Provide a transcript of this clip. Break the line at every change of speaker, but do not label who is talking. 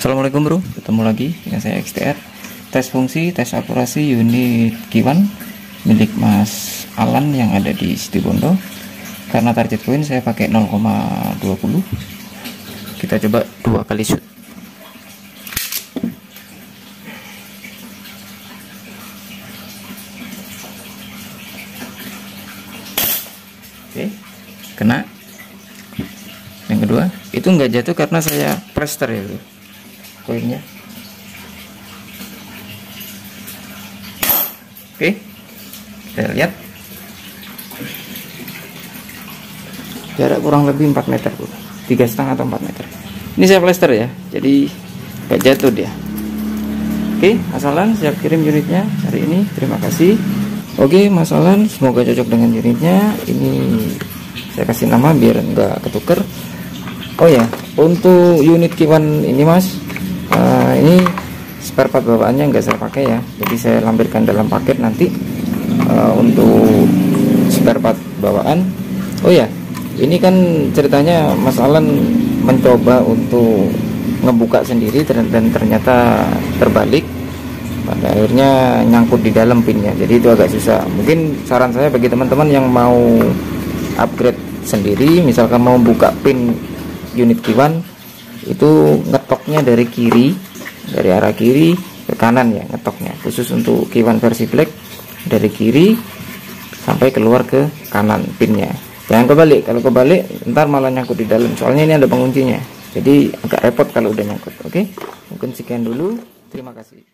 Assalamualaikum bro, ketemu lagi dengan saya XTR. Tes fungsi, tes akurasi unit Q1 milik Mas Alan yang ada di Situbondo. Karena target point saya pakai 0,20. Kita coba 2 kali shoot. Oke, kena. Yang kedua itu nggak jatuh karena saya plester ya bro, koinnya. Oke, kita lihat jarak kurang lebih 4 meter bro, 3,5 atau 4 meter. Ini saya plester ya, jadi nggak jatuh dia. Oke, Mas Alan siap kirim unitnya hari ini. Terima kasih. Oke Mas Alan, semoga cocok dengan unitnya. Ini saya kasih nama biar nggak ketuker. Oh ya, untuk unit Q1 ini Mas, ini spare part bawaannya nggak saya pakai ya, jadi saya lampirkan dalam paket nanti. Untuk spare part bawaan, oh ya, ini kan ceritanya Mas Alan mencoba untuk ngebuka sendiri dan ternyata terbalik, pada akhirnya nyangkut di dalam pinnya, jadi itu agak susah. Mungkin saran saya bagi teman-teman yang mau upgrade sendiri, misalkan mau buka pin unit Q1 itu ngetoknya dari kiri, dari arah kiri ke kanan ya, ngetoknya khusus untuk Q1 versi black, dari kiri sampai keluar ke kanan pinnya, jangan kebalik. Kalau kebalik ntar malah nyangkut di dalam, soalnya ini ada penguncinya, jadi agak repot kalau udah nyangkut. Oke, mungkin sekian dulu, terima kasih.